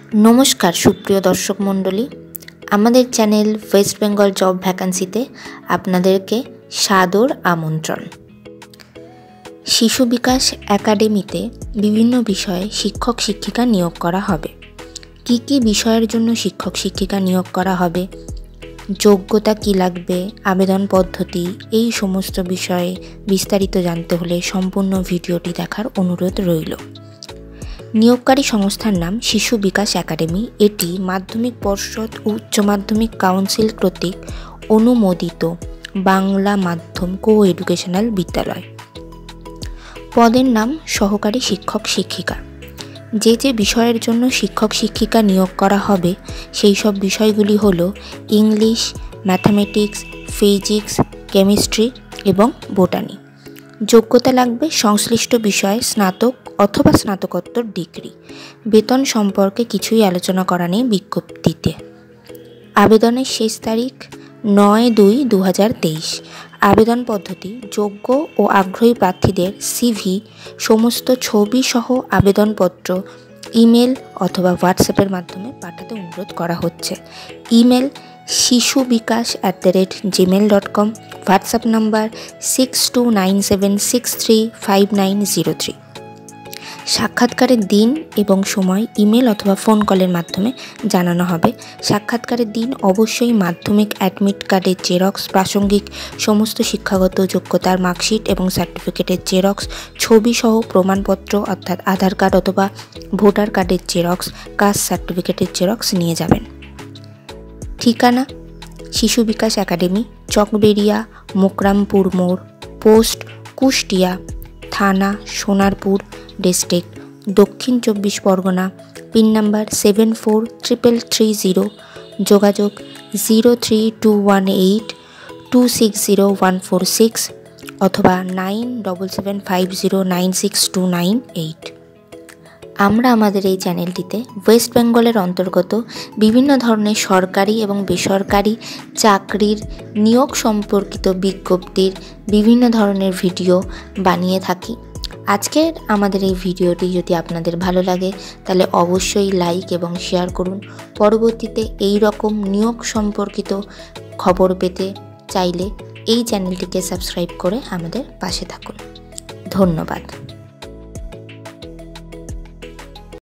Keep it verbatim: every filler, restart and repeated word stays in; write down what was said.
नमस्कार सुप्रिय दर्शक मंडली आमादेर चैनल वेस्ट बेंगल जब भैकेंसीते आपनादेरके सादर आमंत्रण। शिशु विकास एकाडेमीते विभिन्न विषये शिक्षक शिक्षिका नियोग करा हबे। कि कि विषयेर जोन्नो शिक्षक शिक्षिका नियोग करा हबे, योग्यता कि लागबे, आवेदन पद्धति, एई समस्त विषये विस्तारित जानते होले सम्पूर्ण भिडियोटी देखार अनुरोध रइल। नियोगकारी संस्थार नाम शिशु विकास एकाडेमी। एटी माध्यमिक पर्षद ও उच्च माध्यमिक काउंसिल कर्तृक अनुमोदित बांगला माध्यम को एडुकेशनल विद्यालय। पदेर नाम सहकारी शिक्षक शिक्षिका। जे जे विषयेर जोन्नो शिक्षक शिक्षिका नियोग करा हबे सेई सब विषयगुली हलो इंग्लिश, मैथमेटिक्स, फिजिक्स, केमिस्ट्री एवं बोटानी। योग्यता लागबे संश्लिष्ट विषये स्नातक अथवा स्नातकोत्तर डिग्री। वेतन सम्पर्के किछुई आलोचना करा नेই विज्ञप्तिते। आवेदनेर शेष तारीख नय दुई दो हज़ार तेईस। आवेदन पद्धति योग्य और आग्रही प्रार्थीदेर सीवी समस्त छवि सह आवेदनपत्र इमेल अथवा व्हाट्सएपेर माध्यमे पाठाते अनुरोध करा होच्छे। Email Shishu Vikas at the rate Gmail dot com. WhatsApp number six two nine seven six three five nine zero three. साक्षात्कारेर दिन एवं समय इमेल अथवा फोन कलेर माध्यमे जानानो हबे। साक्षात्कारेर दिन अवश्यई माध्यमिक एडमिट कार्डेर जेरक्स, प्रासंगिक समस्त शिक्षागत योग्यतार मार्कशीट एवं सार्टिफिकेटेर जेरक्स, छवि सह प्रमाणपत्र अर्थात आधार कार्ड अथवा भोटार कार्डेर जेरक्स, कास्ट सार्टिफिकेटेर जेरक्स निये जाबेन। ठिकाना शिशु विकास एकाडेमी, चकबेड़िया, मोकरामपुर मोड़, पोस्ट कुष्टिया, थाना Sonarpur, district Dakshin Chabbish Pargana. Pin number seven four triple three zero. जोगाजोग zero three two one eight two six zero one four six अथवा nine double seven five zero nine six two nine eight. আমরা আমাদের এই চ্যানেলটিতে West বেঙ্গলের অন্তর্গত বিভিন্ন ধরনের সরকারি এবং বেসরকারি চাকরির নিয়োগ সম্পর্কিত বিজ্ঞপ্তির বিভিন্ন ধরনের ভিডিও বানিয়ে থাকি। আজকের আমাদের এই ভিডিওটি যদি আপনাদের ভালো লাগে তাহলে অবশ্যই লাইক এবং শেয়ার করুন। পরবর্তীতে এই রকম নিয়োগ সম্পর্কিত খবর পেতে চাইলে এই চ্যানেলটিকে সাবস্ক্রাইব করে আমাদের পাশে থাকুন। ধন্যবাদ।